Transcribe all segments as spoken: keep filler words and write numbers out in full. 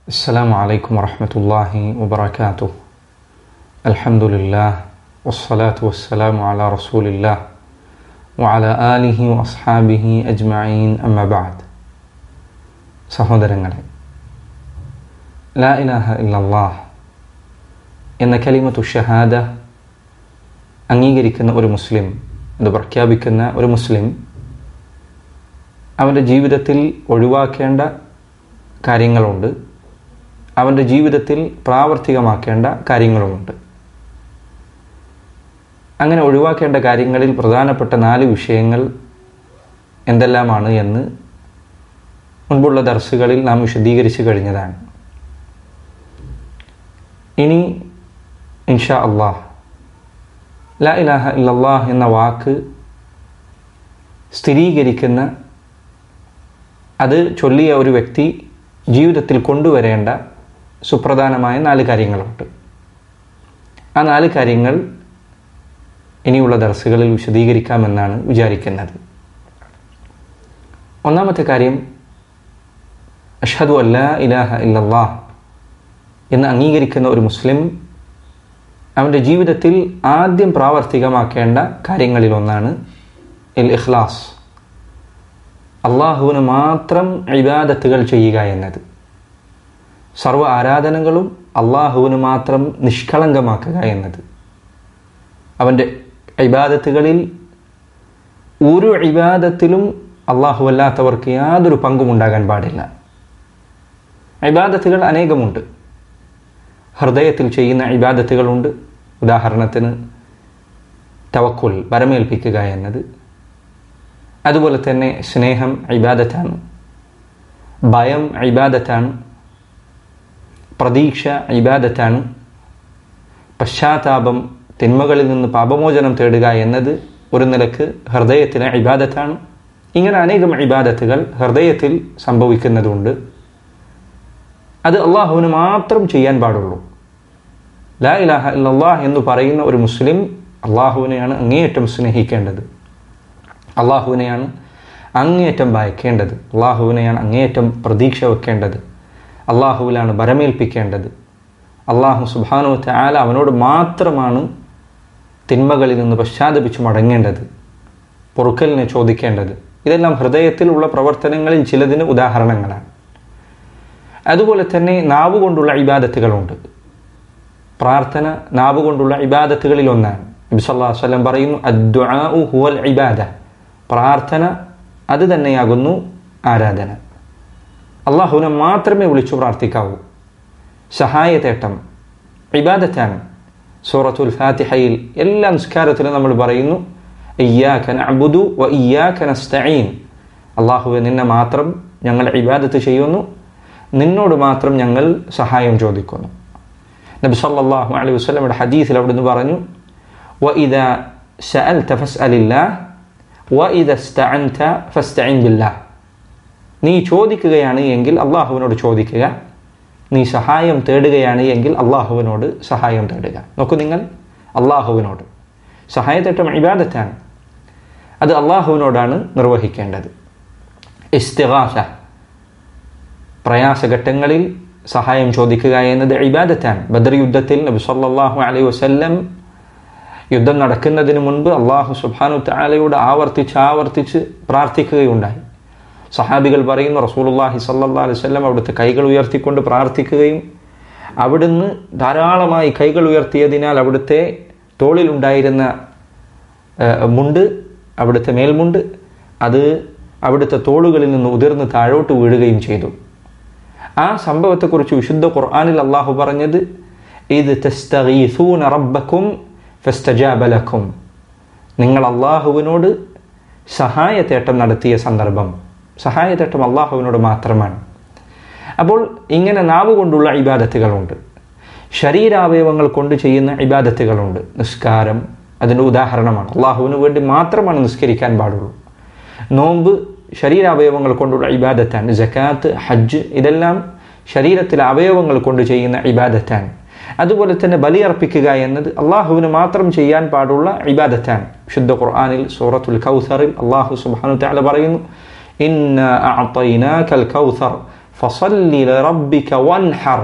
السلام عليكم ورحمة الله وبركاته. الحمد لله والصلاة والسلام على رسول الله وعلى آله وأصحابه أجمعين أما بعد. സഹോദരങ്ങളെ, ലാ ഇലാഹ ഇല്ലല്ലാഹ് എന്ന കലിമത്തു ഷഹാദ അംഗീകരിക്കുന്ന ഒരു മുസ്ലിം, അത് പ്രഖ്യാപിക്കുന്ന ഒരു മുസ്ലിം അവൻ്റെ ജീവിതത്തിൽ ഒഴിവാക്കേണ്ട കാര്യങ്ങളുണ്ട്, അവൻ്റെ ജീവിതത്തിൽ പ്രാവർത്തികമാക്കേണ്ട കാര്യങ്ങളുമുണ്ട്. അങ്ങനെ ഒഴിവാക്കേണ്ട കാര്യങ്ങളിൽ പ്രധാനപ്പെട്ട നാല് വിഷയങ്ങൾ എന്തെല്ലാമാണ് എന്ന് മുൻപുള്ള ദർസുകളിൽ നാം വിശദീകരിച്ചു കഴിഞ്ഞതാണ്. ഇനി ഇൻഷാ അല്ലാഹ് ലാ ഇലാഹ ഇല്ലല്ലാഹ് എന്ന വാക്ക് സ്ഥിരീകരിക്കുന്ന, അത് ചൊല്ലിയ ഒരു വ്യക്തി ജീവിതത്തിൽ കൊണ്ടുവരേണ്ട സുപ്രധാനമായ നാല് കാര്യങ്ങളുണ്ട്. ആ നാല് കാര്യങ്ങൾ ഇനിയുള്ള ദർസുകളിൽ വിശദീകരിക്കാമെന്നാണ് വിചാരിക്കുന്നത്. ഒന്നാമത്തെ കാര്യം, അഷ്ഹദു അല്ലാ ഇലാഹ ഇല്ലല്ലാഹ് എന്ന് അംഗീകരിക്കുന്ന ഒരു മുസ്ലിം അവൻ്റെ ജീവിതത്തിൽ ആദ്യം പ്രാവർത്തികമാക്കേണ്ട കാര്യങ്ങളിലൊന്നാണ് അൽ ഇഖ്ലാസ്, അള്ളാഹുവിന് മാത്രം ഇബാദത്തുകൾ ചെയ്യുക എന്നത്. സർവ്വ ആരാധനകളും അള്ളാഹുവിന് മാത്രം നിഷ്കളങ്കമാക്കുക എന്നത്. അവൻ്റെ ഇബാദത്തുകളിൽ ഒരു ഇബാദത്തിലും അള്ളാഹു അല്ലാത്തവർക്ക് യാതൊരു പങ്കും ഉണ്ടാകാൻ പാടില്ല. ഇബാദത്തുകൾ അനേകമുണ്ട്. ഹൃദയത്തിൽ ചെയ്യുന്ന ഇബാദത്തുകളുണ്ട്. ഉദാഹരണത്തിന് തവക്കുൽ, ഭരമേൽപ്പിക്കുക എന്നത്. അതുപോലെ തന്നെ സ്നേഹം ഇബാദത്താണ്, ഭയം ഇബാദത്താണ്, പ്രതീക്ഷ ഇബാദത്താണ്, പശ്ചാത്താപം, തിന്മകളിൽ നിന്ന് പാപമോചനം തേടുക എന്നത് ഒരു നിലക്ക് ഹൃദയത്തിലെ ഇബാദത്താണ്. ഇങ്ങനെ അനേകം ഇബാദത്തുകൾ ഹൃദയത്തിൽ സംഭവിക്കുന്നതുണ്ട്. അത് അള്ളാഹുവിന് മാത്രം ചെയ്യാൻ പാടുള്ളൂ. ലാ ഇലാഹ ഇല്ലല്ലാഹ് എന്ന് പറയുന്ന ഒരു മുസ്ലിം അള്ളാഹുവിനെയാണ് അങ്ങേയറ്റം സ്നേഹിക്കേണ്ടത്, അള്ളാഹുവിനെയാണ് അങ്ങേയറ്റം ഭയക്കേണ്ടത്, അള്ളാഹുവിനെയാണ് അങ്ങേയറ്റം പ്രതീക്ഷ വെക്കേണ്ടത്, അള്ളാഹുവിലാണ് ഭരമേൽപ്പിക്കേണ്ടത്. അള്ളാഹു സുബ്ഹാനഹു വ തആല അവനോട് മാത്രമാണ് തിന്മകളിൽ നിന്ന് പശ്ചാത്തപിച്ച് മടങ്ങേണ്ടത്, പൊറുക്കലിനെ ചോദിക്കേണ്ടത്. ഇതെല്ലാം ഹൃദയത്തിലുള്ള പ്രവർത്തനങ്ങളിൽ ചിലതിന് ഉദാഹരണങ്ങളാണ്. അതുപോലെ തന്നെ നാവ് കൊണ്ടുള്ള ഇബാദത്തുകളുണ്ട്. പ്രാർത്ഥന നാവ് കൊണ്ടുള്ള ഇബാദത്തുകളിൽ ഒന്നാണ്. നബി സല്ലല്ലാഹു അലൈഹി വസല്ലം പറയുന്നു, അദ്ദുആഉ ഹുവൽ ഇബാദ, പ്രാർത്ഥന അത് തന്നെയാകുന്നു ആരാധന. അള്ളാഹുവിനെ മാത്രമേ വിളിച്ചു പ്രാർത്ഥിക്കാവൂ. സഹായതേട്ടം ഇബാദത്താണ്. സൂറത്തുൽ ഫാത്തിഹയിൽ എല്ലാ നിസ്കാരത്തിലും നമ്മൾ പറയുന്നു, ഇയ്യാക നഅ്ബുദു വ ഇയ്യാക നസ്തഈൻ, അള്ളാഹുവെ നിന്നെ മാത്രം ഞങ്ങൾ ഇബാദത്ത് ചെയ്യുന്നു, നിന്നോട് മാത്രം ഞങ്ങൾ സഹായം ചോദിക്കുന്നു. നബി സല്ലല്ലാഹു അലൈഹി വസല്ലമയുടെ ഹദീസിൽ അവിടുന്ന് പറഞ്ഞു, വഇദാ സഅൽത ഫസ്അലില്ലാഹ് വഇദാ ഇസ്തഅൻത ഫസ്തഈൻ ബില്ലാഹ്, നീ ചോദിക്കുകയാണ് എങ്കിൽ അള്ളാഹുവിനോട് ചോദിക്കുക, നീ സഹായം തേടുകയാണ് എങ്കിൽ അള്ളാഹുവിനോട് സഹായം തേടുക. നോക്കൂ നിങ്ങൾ, അള്ളാഹുവിനോട് സഹായത്തേട്ടം ഇബാദത്താണ്. അത് അള്ളാഹുവിനോടാണ് നിർവഹിക്കേണ്ടത്. ഇസ്തിഗാസ, പ്രയാസഘട്ടങ്ങളിൽ സഹായം ചോദിക്കുക എന്നത് ഇബാദത്താണ്. ബദർ യുദ്ധത്തിൽ നബി സല്ലല്ലാഹു അലൈഹി വസല്ലം യുദ്ധം നടക്കുന്നതിന് മുൻപ് അള്ളാഹു സുബ്ഹാനഹു തആലയോട് ആവർത്തിച്ച് ആവർത്തിച്ച് പ്രാർത്ഥിക്കുകയുണ്ടായി. സഹാബികൾ പറയുന്നു, റസൂലുള്ളാഹി സ്വല്ലല്ലാഹു അലൈഹി വസല്ലം അവിടുത്തെ കൈകൾ ഉയർത്തിക്കൊണ്ട് പ്രാർത്ഥിക്കുകയും അവിടുന്ന് ധാരാളമായി കൈകൾ ഉയർത്തിയതിനാൽ അവിടുത്തെ തോളിലുണ്ടായിരുന്ന മുണ്ട്, അവിടുത്തെ മേൽമുണ്ട്, അത് അവിടുത്തെ തോളുകളിൽ നിന്ന് ഉതിർന്ന് താഴോട്ട് വീഴുകയും ചെയ്തു. ആ സംഭവത്തെക്കുറിച്ച് വിശുദ്ധ ഖുർആനിൽ അള്ളാഹു പറഞ്ഞത്, ഇദ് തസ്തഗീസൂന റബ്ബക്കും ഫസ്തജാബ ലക്കും, നിങ്ങൾ അള്ളാഹുവിനോട് സഹായത്തേട്ടം നടത്തിയ സന്ദർഭം. സഹായത്തേട്ടം അള്ളാഹുവിനോട് മാത്രമാണ്. അപ്പോൾ ഇങ്ങനെ നാവ് കൊണ്ടുള്ള ഇബാദത്തുകളുണ്ട്, ശരീരാവയവങ്ങൾ കൊണ്ട് ചെയ്യുന്ന ഇബാദത്തുകളുണ്ട്. നിസ്കാരം അതിൻ്റെ ഉദാഹരണമാണ്. അള്ളാഹുവിന് വേണ്ടി മാത്രമാണ് നിസ്കരിക്കാൻ പാടുള്ളൂ. നോമ്പ് ശരീരാവയവങ്ങൾ കൊണ്ടുള്ള ഇബാദത്താണ്. സകാത്ത്, ഹജ്ജ് ഇതെല്ലാം ശരീരത്തിലെ അവയവങ്ങൾ കൊണ്ട് ചെയ്യുന്ന ഇബാദത്താണ്. അതുപോലെ തന്നെ ബലിയർപ്പിക്കുക എന്നത് അള്ളാഹുവിന് മാത്രം ചെയ്യാൻ പാടുള്ള ഇബാദത്താണ്. വിശുദ്ധ ഖുർആനിൽ സൂറത്തുൽ കൗസറിൽ അള്ളാഹു സുബ്ഹാനഹു വ തആല പറയുന്നു, ഇന്നാ അഅതൈനാകൽ കൗസർ ഫസല്ലി ലിറബ്ബിക വൻഹർ,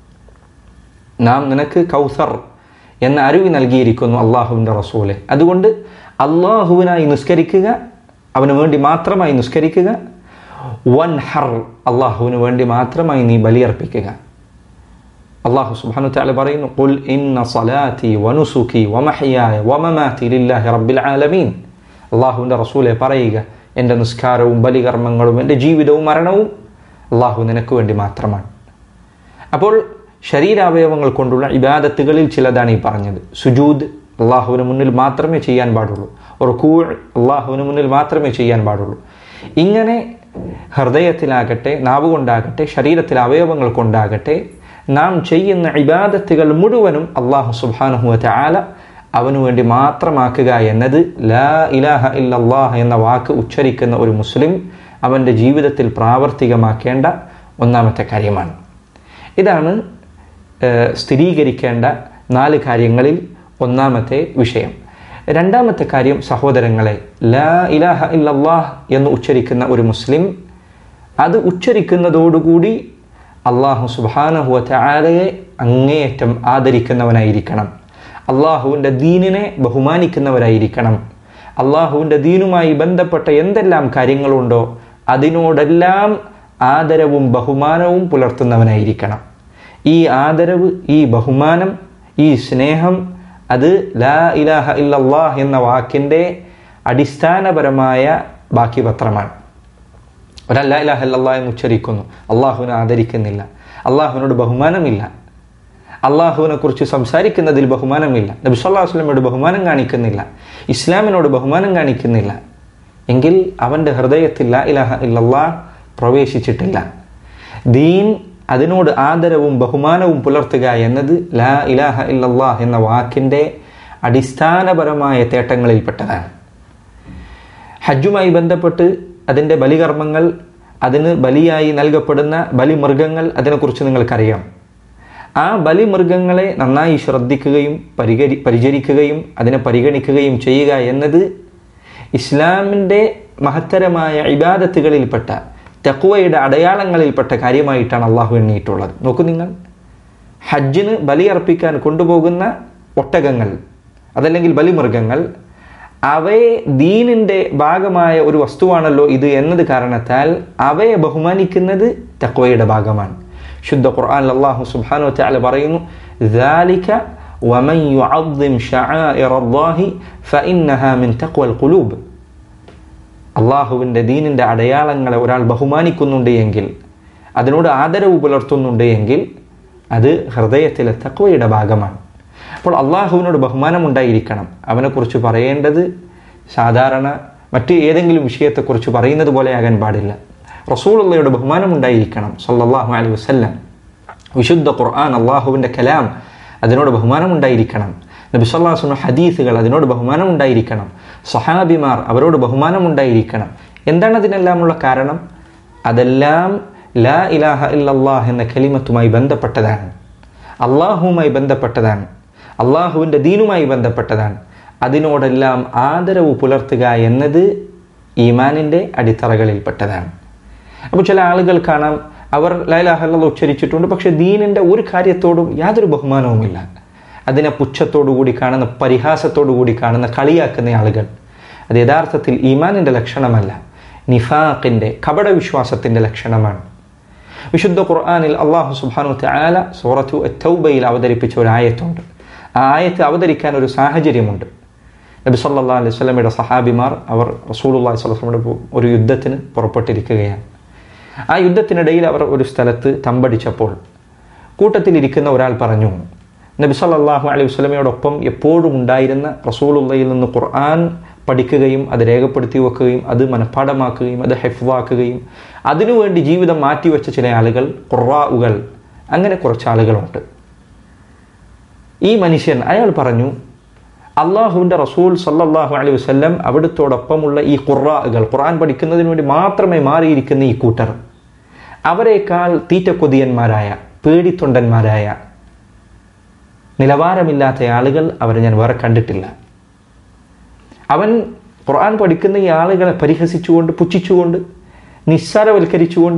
നാം നിനക്ക് കൗസർ എന്ന അറിവ് നൽകിയിരിക്കുന്നു അള്ളാഹുവിൻ്റെ റസൂലെ. അതുകൊണ്ട് അള്ളാഹുവിനായി നിസ്കരിക്കുക, അവന് വേണ്ടി മാത്രമായി നിസ്കരിക്കുക. വൻഹർ, അള്ളാഹുവിന് വേണ്ടി മാത്രമായി നീ ബലിയർപ്പിക്കുക. അള്ളാഹു സുബ്ഹാനഹു വ തആല പറയുന്നു, ഖുൽ ഇന്ന സ്വലാത്തി വനുസുകി വമഹ്യായ വമമാതി ലില്ലാഹി റബ്ബിൽ ആലമീൻ. അള്ളാഹുവിൻ്റെ റസൂലെ പറയുക, എൻ്റെ നിസ്കാരവും ബലികർമ്മങ്ങളും എൻ്റെ ജീവിതവും മരണവും അള്ളാഹു നിനക്ക് വേണ്ടി മാത്രമാണ്. അപ്പോൾ ശരീരാവയവങ്ങൾ കൊണ്ടുള്ള ഇബാദത്തുകളിൽ ചിലതാണ് ഈ പറഞ്ഞത്. സുജൂദ് അള്ളാഹുവിന് മുന്നിൽ മാത്രമേ ചെയ്യാൻ പാടുള്ളൂ. റുകൂഅ് അള്ളാഹുവിന് മുന്നിൽ മാത്രമേ ചെയ്യാൻ പാടുള്ളൂ. ഇങ്ങനെ ഹൃദയത്തിലാകട്ടെ, നാവ് കൊണ്ടാകട്ടെ, ശരീരത്തിലെ അവയവങ്ങൾ കൊണ്ടാകട്ടെ, നാം ചെയ്യുന്ന ഇബാദത്തുകൾ മുഴുവനും അള്ളാഹു സുബ്ഹാനഹു വ തആല അവനു വേണ്ടി മാത്രമാക്കുക എന്നത് ലാ ഇലാഹ ഇല്ലല്ലാഹ് എന്ന വാക്ക് ഉച്ചരിക്കുന്ന ഒരു മുസ്ലിം അവൻ്റെ ജീവിതത്തിൽ പ്രാവർത്തികമാക്കേണ്ട ഒന്നാമത്തെ കാര്യമാണ്. ഇതാണ് സ്ഥിരീകരിക്കേണ്ട നാല് കാര്യങ്ങളിൽ ഒന്നാമത്തെ വിഷയം. രണ്ടാമത്തെ കാര്യം, സഹോദരങ്ങളെ, ലാ ഇലാഹ ഇല്ലല്ലാഹ് എന്ന് ഉച്ചരിക്കുന്ന ഒരു മുസ്ലിം അത് ഉച്ചരിക്കുന്നതോടുകൂടി അള്ളാഹു സുബ്ഹാനഹു വ തആലയെ അങ്ങേയറ്റം ആദരിക്കുന്നവനായിരിക്കണം. അള്ളാഹുവിൻ്റെ ദീനിനെ ബഹുമാനിക്കുന്നവരായിരിക്കണം. അള്ളാഹുവിൻ്റെ ദീനുമായി ബന്ധപ്പെട്ട എന്തെല്ലാം കാര്യങ്ങളുണ്ടോ അതിനോടെല്ലാം ആദരവും ബഹുമാനവും പുലർത്തുന്നവനായിരിക്കണം. ഈ ആദരവ്, ഈ ബഹുമാനം, ഈ സ്നേഹം അത് ലാ ഇലാഹ ഇല്ലല്ലാഹ് എന്ന വാക്കിൻ്റെ അടിസ്ഥാനപരമായ ബാക്കി പത്രമാണ്. ഒരാൾ ലാ ഇലാഹ ഇല്ലല്ലാഹ് എന്ന് ഉച്ചരിക്കുന്നു, അള്ളാഹുവിനെ ആദരിക്കുന്നില്ല, അള്ളാഹുവിനോട് ബഹുമാനമില്ല, അള്ളാഹുവിനെ കുറിച്ച് സംസാരിക്കുന്നതിൽ ബഹുമാനമില്ല, നബി സല്ലല്ലാഹു അലൈഹി വസല്ലമയോട് ബഹുമാനം കാണിക്കുന്നില്ല, ഇസ്ലാമിനോട് ബഹുമാനം കാണിക്കുന്നില്ല, എങ്കിൽ അവൻ്റെ ഹൃദയത്തിൽ ലാ ഇലാഹ ഇല്ലല്ലാഹ് പ്രവേശിച്ചിട്ടില്ല. ദീൻ, അതിനോട് ആദരവും ബഹുമാനവും പുലർത്തുക എന്നത് ലാ ഇലാഹ ഇല്ലല്ലാഹ് എന്ന വാക്കിൻ്റെ അടിസ്ഥാനപരമായ തേട്ടങ്ങളിൽപ്പെട്ടതാണ്. ഹജ്ജുമായി ബന്ധപ്പെട്ട് അതിൻ്റെ ബലികർമ്മങ്ങൾ, അതിന് ബലിയായി നൽകപ്പെടുന്ന ബലിമൃഗങ്ങൾ, അതിനെക്കുറിച്ച് നിങ്ങൾക്കറിയാം. ആ ബലിമൃഗങ്ങളെ നന്നായി ശ്രദ്ധിക്കുകയും പരികരി പരിചരിക്കുകയും അതിനെ പരിഗണിക്കുകയും ചെയ്യുക എന്നത് ഇസ്ലാമിൻ്റെ മഹത്തരമായ ഇബാദത്തുകളിൽപ്പെട്ട, തഖ്വയുടെ അടയാളങ്ങളിൽപ്പെട്ട കാര്യമായിട്ടാണ് അള്ളാഹു എണ്ണിയിട്ടുള്ളത്. നോക്കൂ നിങ്ങൾ, ഹജ്ജിന് ബലിയർപ്പിക്കാൻ കൊണ്ടുപോകുന്ന ഒട്ടകങ്ങൾ, അതല്ലെങ്കിൽ ബലിമൃഗങ്ങൾ, അവയെ ദീനിൻ്റെ ഭാഗമായ ഒരു വസ്തുവാണല്ലോ ഇത് എന്നത് കാരണത്താൽ അവയെ ബഹുമാനിക്കുന്നത് തഖ്വയുടെ ഭാഗമാണ്. ശുദ്ധ ഖുർആനിൽ അല്ലാഹു സുബ്ഹാനഹു വ തആല പറയുന്നു, ذَلِكَ وَمَنْ يُعَظِّمْ شَعَائِرَ اللَّهِ فَإِنَّهَا مِنْ تَقْوَى الْقُلُوبِ. അള്ളാഹുവിൻ്റെ ദീനിൻ്റെ അടയാളങ്ങളെ ഒരാൾ ബഹുമാനിക്കുന്നുണ്ട് എങ്കിൽ, അതിനോട് ആദരവ് പുലർത്തുന്നുണ്ട് എങ്കിൽ അത് ഹൃദയത്തിലെ തഖ്വയുടെ ഭാഗമാണ്. അപ്പോൾ അള്ളാഹുവിനോട് ബഹുമാനമുണ്ടായിരിക്കണം. അവനെക്കുറിച്ച് പറയേണ്ടത് സാധാരണ മറ്റ് ഏതെങ്കിലും വിഷയത്തെക്കുറിച്ച് പറയുന്നത് പോലെ ആകാൻ പാടില്ല. റസൂലുള്ളാഹിയുടെ ബഹുമാനമുണ്ടായിരിക്കണം സല്ലല്ലാഹു അലൈഹി വസല്ലം. വിശുദ്ധ ഖുർആൻ, അള്ളാഹുവിൻ്റെ കലാം, അതിനോട് ബഹുമാനമുണ്ടായിരിക്കണം. നബി സല്ലല്ലാഹു അലൈഹി വസല്ലം ഹദീസുകൾ, അതിനോട് ബഹുമാനമുണ്ടായിരിക്കണം. സഹാബിമാർ, അവരോട് ബഹുമാനമുണ്ടായിരിക്കണം. എന്താണ് അതിനെല്ലാമുള്ള കാരണം? അതെല്ലാം ലാ ഇലാഹ ഇല്ലല്ലാഹ് എന്ന കലിമത്തുമായി ബന്ധപ്പെട്ടതാണ്, അള്ളാഹുവുമായി ബന്ധപ്പെട്ടതാണ്, അള്ളാഹുവിൻ്റെ ദീനുമായി ബന്ധപ്പെട്ടതാണ്. അതിനോടെല്ലാം ആദരവ് പുലർത്തുക എന്നത് ഈമാനിൻ്റെ അടിത്തറകളിൽപ്പെട്ടതാണ്. അപ്പോൾ ചില ആളുകൾ കാണാം, അവർ ലാ ഇലാഹ ഇല്ലല്ലാഹ് ഉച്ചരിച്ചിട്ടുണ്ട്, പക്ഷെ ദീനിൻ്റെ ഒരു കാര്യത്തോടും യാതൊരു ബഹുമാനവുമില്ല. അതിനെ പുച്ഛത്തോടുകൂടി കാണുന്ന, പരിഹാസത്തോടുകൂടി കാണുന്ന, കളിയാക്കുന്ന ആളുകൾ. അത് യഥാർത്ഥത്തിൽ ഈമാനിൻ്റെ ലക്ഷണമല്ല, നിഫാഖിൻ്റെ, കപടവിശ്വാസത്തിൻ്റെ ലക്ഷണമാണ്. വിശുദ്ധ ഖുർആനിൽ അല്ലാഹു സുബ്ഹാനഹു വ തആല സൂറത്തു അത്ത്-തൗബയിൽ അവതരിപ്പിച്ച ഒരു ആയത്തുണ്ട്. ആ ആയത്ത് അവതരിക്കാൻ ഒരു സാഹചര്യമുണ്ട്. നബി സല്ലല്ലാഹു അലൈഹി വസല്ലമയുടെ സഹാബിമാർ, അവർ റസൂലുള്ളാഹി സ്വല്ലല്ലാഹു അലൈഹി വസല്ലമയുടെ ഒരു യുദ്ധത്തിന് പുറപ്പെട്ടിരിക്കുകയാണ്. ആ യുദ്ധത്തിനിടയിൽ അവർ ഒരു സ്ഥലത്ത് തമ്പടിച്ചപ്പോൾ കൂട്ടത്തിലിരിക്കുന്ന ഒരാൾ പറഞ്ഞു, നബി സല്ലല്ലാഹു അലൈഹി വസല്ലമയോടൊപ്പം എപ്പോഴും ഉണ്ടായിരുന്ന, റസൂലുള്ളാഹിയിൽ നിന്ന് ഖുർആൻ പഠിക്കുകയും അത് രേഖപ്പെടുത്തി വെക്കുകയും അത് മനഃപ്പാഠമാക്കുകയും അത് ഹിഫ്ളാക്കുകയും അതിനുവേണ്ടി ജീവിതം മാറ്റിവെച്ച ചില ആളുകൾ, ഖുറാഉകൾ, അങ്ങനെ കുറച്ച് ആളുകളുണ്ട്. ഈ മനുഷ്യൻ, അയാൾ പറഞ്ഞു, അള്ളാഹുവിൻ്റെ റസൂൽ സല്ലല്ലാഹു അലൈഹി വസല്ലം അവിടുത്തോടൊപ്പമുള്ള ഈ ഖുറാഉകൾ, ഖുർആൻ പഠിക്കുന്നതിന് വേണ്ടി മാത്രമേ മാറിയിരിക്കുന്ന ഈ കൂട്ടർ, അവരെക്കാൾ തീറ്റക്കൊതിയന്മാരായ, പേടിത്തൊണ്ടന്മാരായ, നിലവാരമില്ലാത്ത ആളുകൾ അവരെ ഞാൻ വേറെ കണ്ടിട്ടില്ല. അവൻ ഖുർആൻ പഠിക്കുന്ന ഈ ആളുകളെ പരിഹസിച്ചുകൊണ്ട്, പുച്ഛിച്ചുകൊണ്ട്, നിസ്സാരവൽക്കരിച്ചുകൊണ്ട്,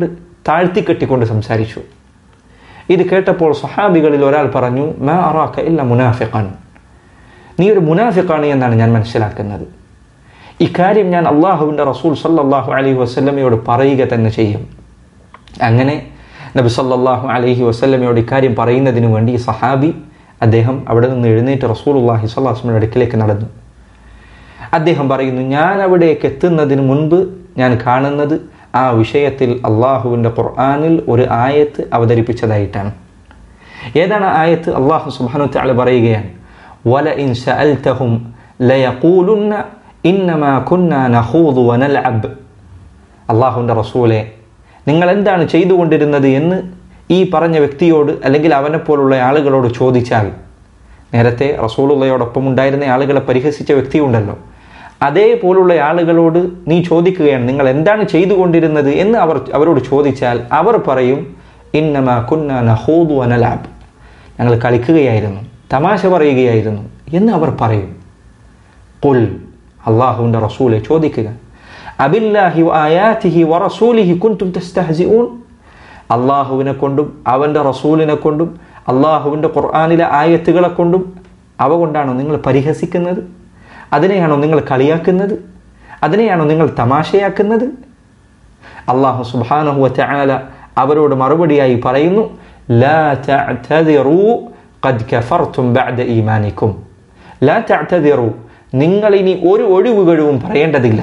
താഴ്ത്തിക്കെട്ടിക്കൊണ്ട് സംസാരിച്ചു. ഇത് കേട്ടപ്പോൾ സ്വഹാബികളിൽ ഒരാൾ പറഞ്ഞു, മാ അറാക ഇല്ല മുനാഫിഖൻ, നീ ഒരു മുനാഫിഖാണ് എന്നാണ് ഞാൻ മനസ്സിലാക്കുന്നത്. ഇക്കാര്യം ഞാൻ അള്ളാഹുവിൻ്റെ റസൂൽ സല്ലല്ലാഹു അലൈഹി വസല്ലമയോട് പറയുക തന്നെ ചെയ്യും. അങ്ങനെ നബി സല്ലല്ലാഹു അലൈഹി വസല്ലമയോട് ഇക്കാര്യം പറയുന്നതിന് വേണ്ടി സഹാബി അദ്ദേഹം അവിടെ നിന്ന് എഴുന്നേറ്റ് റസൂലുള്ളാഹി സ്വല്ലല്ലാഹു അലൈഹി വസല്ലമയുടെ അടുക്കിലേക്ക് നടന്നു. അദ്ദേഹം പറയുന്നു, ഞാൻ അവിടേക്ക് എത്തുന്നതിന് മുൻപ് ഞാൻ കാണുന്നത് ആ വിഷയത്തിൽ അള്ളാഹുവിൻ്റെ ഖുർആനിൽ ഒരു ആയത്ത് അവതരിപ്പിച്ചതായിട്ടാണ്. ഏതാണ് ആയത്ത്? അള്ളാഹു സുബ്ഹാനഹു വതആല പറയുകയാണ്, വലഇൻ സഅൽതഹും ലയഖൂലുന്ന ഇന്നമാ കുന്നാ നഖൂദു വനൽഅബ്. അള്ളാഹുവിൻ്റെ റസൂലെ, നിങ്ങൾ എന്താണ് ചെയ്തുകൊണ്ടിരുന്നത് എന്ന് ഈ പറഞ്ഞ വ്യക്തിയോട് അല്ലെങ്കിൽ അവനെപ്പോലുള്ള ആളുകളോട് ചോദിച്ചാൽ, നേരത്തെ റസൂലുള്ളയോടൊപ്പം ഉണ്ടായിരുന്ന ആളുകളെ പരിഹസിച്ച വ്യക്തിയുണ്ടല്ലോ, അതേപോലുള്ള ആളുകളോട് നീ ചോദിക്കുകയാണ് നിങ്ങൾ എന്താണ് ചെയ്തുകൊണ്ടിരുന്നത് എന്ന് അവർ അവരോട് ചോദിച്ചാൽ അവർ പറയും, ഇന്നമാ കുന്നാ നഖൂദു വനൽഅബ്, ഞങ്ങൾ കളിക്കുകയായിരുന്നു, തമാശ പറയുകയായിരുന്നു എന്ന് അവർ പറയും. ഖുൽ, അള്ളാഹുവിൻ്റെ റസൂലെ ചോദിക്കുക, അബില്ലാഹി വആയാതിഹി വറസൂലിഹി കുൻതും തസ്തഹ്സിഊൻ, അള്ളാഹുവിനെ കൊണ്ടും അവൻ്റെ റസൂലിനെ കൊണ്ടും അള്ളാഹുവിൻ്റെ ഖുർആനിലെ ആയത്തുകളെ കൊണ്ടും അവ കൊണ്ടാണോ നിങ്ങൾ പരിഹസിക്കുന്നത്? അതിനെയാണോ നിങ്ങൾ കളിയാക്കുന്നത്? അതിനെയാണോ നിങ്ങൾ തമാശയാക്കുന്നത്? അള്ളാഹു സുബ്ഹാനഹു വതആല അവരോട് മറുപടിയായി പറയുന്നു, ലാ തഅ്തദിറൂ ഖദ് കഫർതും ബഅദ ഈമാനിക്കും. ലാ തഅ്തദിറൂ, നിങ്ങൾ ഇനി ഒരു ഒഴിവ് കഴിവും പറയേണ്ടതില്ല.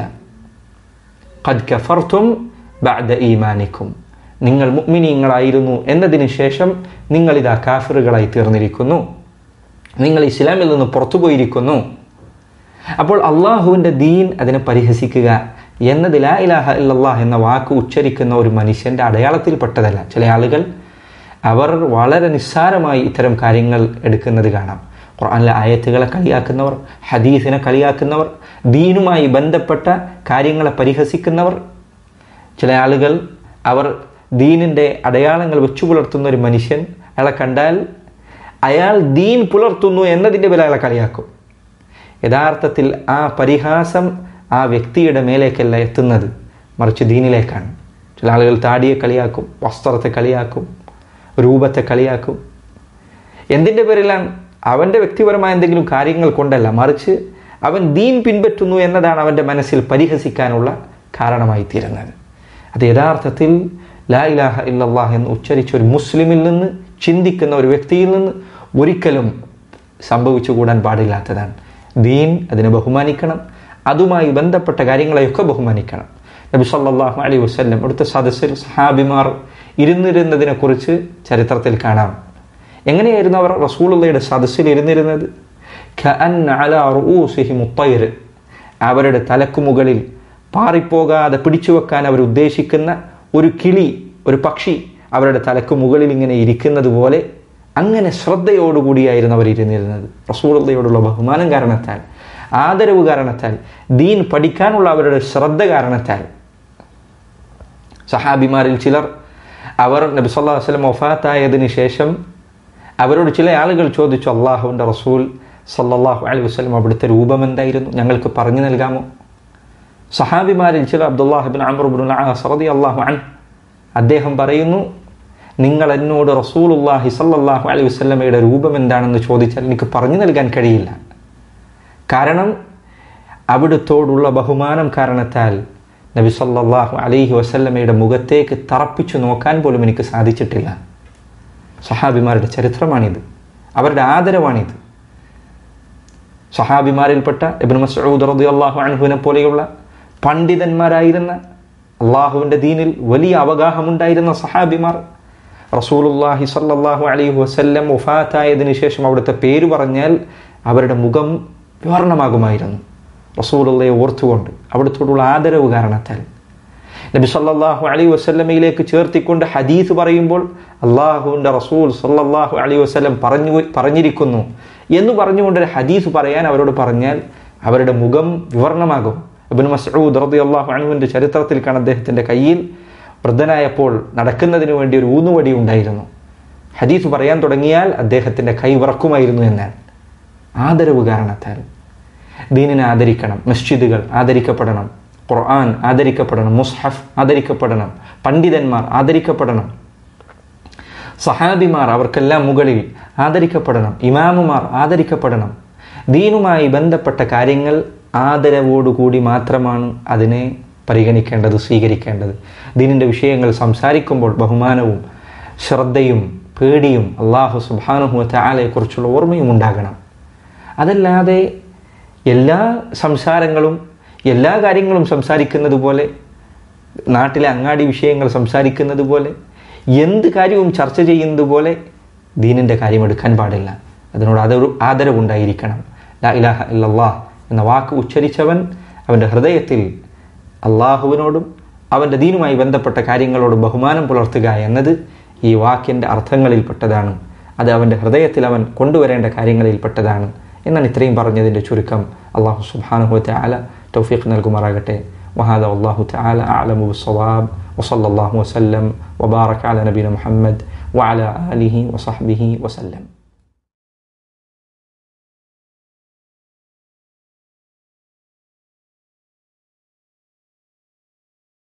ഖദ് കഫർതും ബഅദ ഈമാനിക്കും, നിങ്ങൾ മുഅ്മിനീങ്ങളായിരുന്നു എന്നതിന് ശേഷം നിങ്ങളിതാ കാഫിറുകളായി തീർന്നിരിക്കുന്നു, നിങ്ങൾ ഇസ്ലാമിൽ നിന്ന് പുറത്തു പോയിരിക്കുന്നു. അപ്പോൾ അള്ളാഹുവിൻ്റെ ദീൻ അതിനെ പരിഹസിക്കുക എന്നത് ലാ ഇലാഹ ഇല്ലല്ലാഹ് എന്ന വാക്ക് ഉച്ചരിക്കുന്ന ഒരു മനുഷ്യൻ്റെ അടയാളത്തിൽപ്പെട്ടതല്ല. ചില ആളുകൾ അവർ വളരെ നിസ്സാരമായി ഇത്തരം കാര്യങ്ങൾ എടുക്കുന്നത് കാണാം. ഖുർആനിലെ ആയത്തുകളെ കളിയാക്കുന്നവർ, ഹദീസിനെ കളിയാക്കുന്നവർ, ദീനുമായി ബന്ധപ്പെട്ട കാര്യങ്ങളെ പരിഹസിക്കുന്നവർ. ചില ആളുകൾ അവർ ദീനിൻ്റെ അടയാളങ്ങൾ വെച്ചു പുലർത്തുന്ന ഒരു മനുഷ്യൻ, അയാളെ കണ്ടാൽ അയാൾ ദീൻ പുലർത്തുന്നു എന്നതിൻ്റെ പേരിൽ അയാളെ കളിയാക്കും. യഥാർത്ഥത്തിൽ ആ പരിഹാസം ആ വ്യക്തിയുടെ മേലേക്കല്ല എത്തുന്നത്, മറിച്ച് ദീനിലേക്കാണ്. ചില ആളുകൾ താടിയെ കളിയാക്കും, വസ്ത്രത്തെ കളിയാക്കും, രൂപത്തെ കളിയാക്കും. എന്തിൻ്റെ പേരിലാണ്? അവൻ്റെ വ്യക്തിപരമായ എന്തെങ്കിലും കാര്യങ്ങൾ കൊണ്ടല്ല, മറിച്ച് അവൻ ദീൻ പിൻപറ്റുന്നു എന്നതാണ് അവൻ്റെ മനസ്സിൽ പരിഹസിക്കാനുള്ള കാരണമായി തീരുന്നത്. അത് യഥാർത്ഥത്തിൽ ലാ ഇലാഹ ഇല്ലല്ലാഹ് എന്ന് ഉച്ചരിച്ച ഒരു മുസ്ലിമിൽ നിന്ന്, ചിന്തിക്കുന്ന ഒരു വ്യക്തിയിൽ നിന്ന് ഒരിക്കലും സംഭവിച്ചുകൂടാൻ പാടില്ലാത്തതാണ്. ദീൻ അതിനെ ബഹുമാനിക്കണം, അതുമായി ബന്ധപ്പെട്ട കാര്യങ്ങളെയൊക്കെ ബഹുമാനിക്കണം. നബി സല്ലല്ലാഹു അലൈഹി വസല്ലം അടുത്ത സദസ്സിൽ സഹാബിമാർ ഇരുന്നിരുന്നതിനെക്കുറിച്ച് ചരിത്രത്തിൽ കാണാം. എങ്ങനെയായിരുന്നു അവർ റസൂലുള്ളാഹിയുടെ സദസ്സിൽ ഇരുന്നിരുന്നത്? കഅന്ന അലാ റൂസിഹിം അത്തൈർ, അവരുടെ തലക്കുമുകളിൽ പാറിപ്പോകാതെ പിടിച്ചു വെക്കാൻ അവർ ഉദ്ദേശിക്കുന്ന ഒരു കിളി, ഒരു പക്ഷി അവരുടെ തലക്ക് മുകളിൽ ഇങ്ങനെ ഇരിക്കുന്നത് പോലെ അങ്ങനെ ശ്രദ്ധയോടുകൂടിയായിരുന്നു അവർ ഇരുന്നിരുന്നത്. റസൂലുള്ളാഹിയോടുള്ള ബഹുമാനം കാരണത്താൽ, ആദരവ് കാരണത്താൽ, ദീൻ പഠിക്കാനുള്ള അവരുടെ ശ്രദ്ധ കാരണത്താൽ. സഹാബിമാരിൽ ചിലർ അവർ നബി സല്ലല്ലാഹു അലൈഹി വസല്ലം വഫാത്തായതിനു ശേഷം അവരോട് ചില ആളുകൾ ചോദിച്ചു, അള്ളാഹുവിൻ്റെ റസൂൽ സല്ലല്ലാഹു അലൈഹി വസല്ലം അവിടുത്തെ രൂപം എന്തായിരുന്നു, ഞങ്ങൾക്ക് പറഞ്ഞു നൽകാമോ? സഹാബിമാരിൽ ചില Abdullah ibn Amr ibn al As റളിയല്ലാഹു അൻഹു അദ്ദേഹം പറയുന്നു, നിങ്ങൾ എന്നോട് റസൂലുള്ളാഹി സല്ലല്ലാഹു അലൈഹി വസല്ലമയുടെ രൂപം എന്താണെന്ന് ചോദിച്ചാൽ എനിക്ക് പറഞ്ഞു നൽകാൻ കഴിയില്ല. കാരണം അവിടുത്തോടുള്ള ബഹുമാനം കാരണത്താൽ നബി സല്ലല്ലാഹു അലൈഹി വസല്ലമയുടെ മുഖത്തേക്ക് തറപ്പിച്ചു നോക്കാൻ പോലും എനിക്ക് സാധിച്ചിട്ടില്ല. സഹാബിമാരുടെ ചരിത്രമാണിത്, അവരുടെ ആദരവാണിത്. സഹാബിമാരിൽപ്പെട്ട ഇബ്നു മസ്ഊദ് റളിയല്ലാഹു അൻഹുവിനെ പോലെയുള്ള പണ്ഡിതന്മാരായിരുന്ന, അള്ളാഹുവിൻ്റെ ദീനിൽ വലിയ അവഗാഹമുണ്ടായിരുന്ന സഹാബിമാർ റസൂലുള്ളാഹി സ്വല്ലല്ലാഹു അലൈഹി വസല്ലം വഫാത്തായതിനു ശേഷം അവിടുത്തെ പേര് പറഞ്ഞാൽ അവരുടെ മുഖം വിവർണമാകുമായിരുന്നു. റസൂലുള്ളാഹിയെ ഓർത്തുകൊണ്ട്, അവിടുത്തോടുള്ള ആദരവ് കാരണത്താൽ. നബി സല്ലല്ലാഹു അലൈഹി വസല്ലമയിലേക്ക് ചേർത്തിക്കൊണ്ട് ഹദീസ് പറയുമ്പോൾ അള്ളാഹുവിൻ്റെ റസൂൽ സല്ലല്ലാഹു അലൈഹി വസല്ലം പറഞ്ഞു പറഞ്ഞിരിക്കുന്നു എന്ന് പറഞ്ഞുകൊണ്ടൊരു ഹദീസ് പറയാൻ അവരോട് പറഞ്ഞാൽ അവരുടെ മുഖം വിവർണമാകും. ഇബ്നു മസ്ഊദ് റളിയല്ലാഹു അൻഹുവിൻ്റെ ചരിത്രത്തിൽ കാണാൻ അദ്ദേഹത്തിൻ്റെ കയ്യിൽ വൃദ്ധനായപ്പോൾ നടക്കുന്നതിന് വേണ്ടി ഒരു ഊന്നുവടി ഉണ്ടായിരുന്നു. ഹദീസ് പറയാൻ തുടങ്ങിയാൽ അദ്ദേഹത്തിൻ്റെ കൈ വിറക്കുമായിരുന്നു എന്നാണ്. ആദരവ് കാരണത്താൽ. ദീനിനെ ആദരിക്കണം, മസ്ജിദുകൾ ആദരിക്കപ്പെടണം, ഖുർആൻ ആദരിക്കപ്പെടണം, മുസ്ഹഫ് ആദരിക്കപ്പെടണം, പണ്ഡിതന്മാർ ആദരിക്കപ്പെടണം, സഹാബിമാർ അവർക്കെല്ലാം മുകളിൽ ആദരിക്കപ്പെടണം, ഇമാമുമാർ ആദരിക്കപ്പെടണം. ദീനുമായി ബന്ധപ്പെട്ട കാര്യങ്ങൾ ആദരവോടുകൂടി മാത്രമാണ് അതിനെ പരിഗണിക്കേണ്ടത്, സ്വീകരിക്കേണ്ടത്. ദീനിൻ്റെ വിഷയങ്ങൾ സംസാരിക്കുമ്പോൾ ബഹുമാനവും ശ്രദ്ധയും പേടിയും അല്ലാഹു സുബ്ഹാനഹു വ തആലയെക്കുറിച്ചുള്ള ഓർമ്മയും ഉണ്ടാകണം. അതല്ലാതെ എല്ലാ സംസാരങ്ങളും എല്ലാ കാര്യങ്ങളും സംസാരിക്കുന്നത് പോലെ, നാട്ടിലെ അങ്ങാടി വിഷയങ്ങൾ സംസാരിക്കുന്നത് പോലെ, എന്ത് കാര്യവും ചർച്ച ചെയ്യുന്നത് പോലെ ദീനിൻ്റെ കാര്യം എടുക്കാൻ പാടില്ല. അതിനോട് ആദരവ് ആദരവുണ്ടായിരിക്കണം. ലാ ഇലാഹ ഇല്ലല്ലാഹ് എന്ന വാക്ക് ഉച്ചരിച്ചവൻ അവൻ്റെ ഹൃദയത്തിൽ അള്ളാഹുവിനോടും അവൻ്റെ ദീനുമായി ബന്ധപ്പെട്ട കാര്യങ്ങളോട് ബഹുമാനം പുലർത്തുക എന്നത് ഈ വാക്കിൻ്റെ അർത്ഥങ്ങളിൽപ്പെട്ടതാണ്. അത് അവൻ്റെ ഹൃദയത്തിൽ അവൻ കൊണ്ടുവരേണ്ട കാര്യങ്ങളിൽപ്പെട്ടതാണ് എന്നാണ് ഇത്രയും പറഞ്ഞതിൻ്റെ ചുരുക്കം. അള്ളാഹു സുബ്ഹാനഹു വ തആല തൗഫീഖ് നൽകുമാറാകട്ടെ. വഹാദാ വല്ലാഹു തആല അഅലമു ബിസ്സവാബ് വസല്ലല്ലാഹു വസല്ലം വബാറക അലാ നബിയിന മുഹമ്മദ് വഅലാ ആലിഹി വസഹ്ബിഹി വസല്ലം.